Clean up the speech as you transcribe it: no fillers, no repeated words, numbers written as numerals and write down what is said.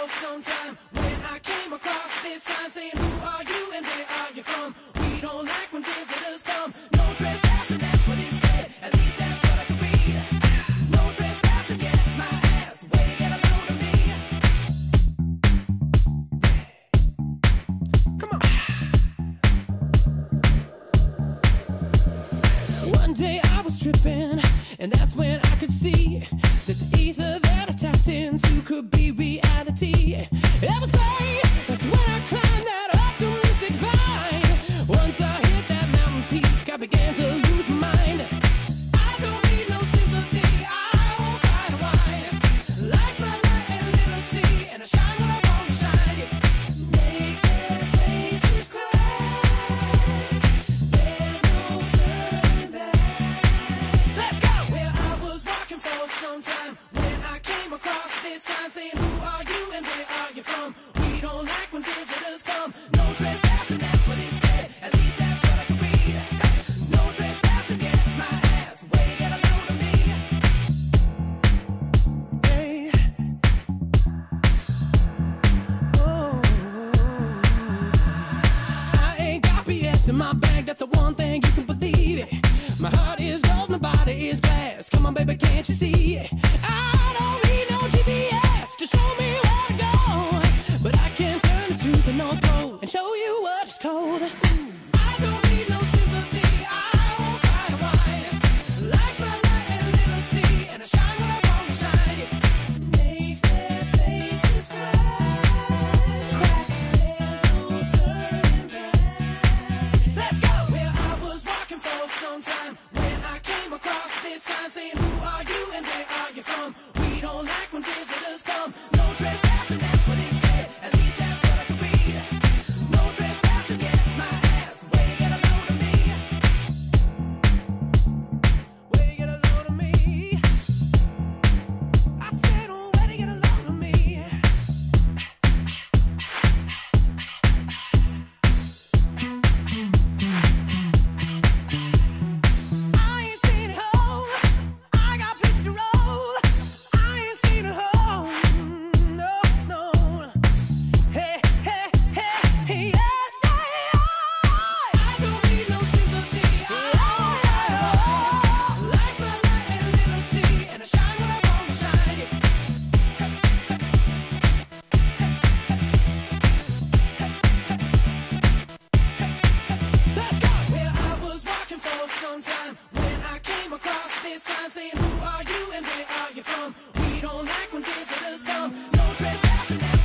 some time when I came across this sign saying, who are you and where are you from? We don't like when visitors come. No trespassing, that's what it said. At least that's what I could read. No trespassers, yeah, my ass. Way to get a load of me. Come on. One day I was tripping, and that's when I could see that the ether that I tapped into could be reality. It was great. That's when I climbed that optimistic vine. Once I hit that mountain peak, I began to lose my mind. I don't need no sympathy. I won't cry and whine. Life's my light and liberty, and I shine when I want to shine. Make their faces cry. There's no turning back. Let's go. Where I was walking for some time when I came across this sign saying, who are you and where are you from? We don't like when visitors come. No trespassing, that's what it said. At least that's what I could read. No trespassers, yeah, my ass. Way to get a load of me. Hey. Oh. I ain't got BS in my bag, that's the one thing you can believe it. My heart is gold, my body is glass. Come on, baby, can't you see it? I don't need no GPS to show me where to go, but I can turn it to the North Pole and show you what it's cold. I don't need no sympathy. I won't cry and whine. Life's my light and liberty, and I shine when I want to shine. Make their faces crack. There's no turning back. Let's go. Where I was walking for some time when I came across this sign saying, who are you and where are you from? We don't like when visitors come. No trespassing, that's what it said. At least that's what I could read. No trespassers, yeah, my ass. Way to get a load of me. Way to get a load of me. I said, oh, way to get a load of me. I ain't seen it home. I got places to roll. I ain't seen it home. No, no. Hey, hey, hey, yeah, yeah. I don't need no sympathy. Life's my light and liberty, and I shine when I want to shine. Let's go. Where I was walking for some time when I came across this sign saying, who are you and where are you from? We don't like when visitors come. No trespassing.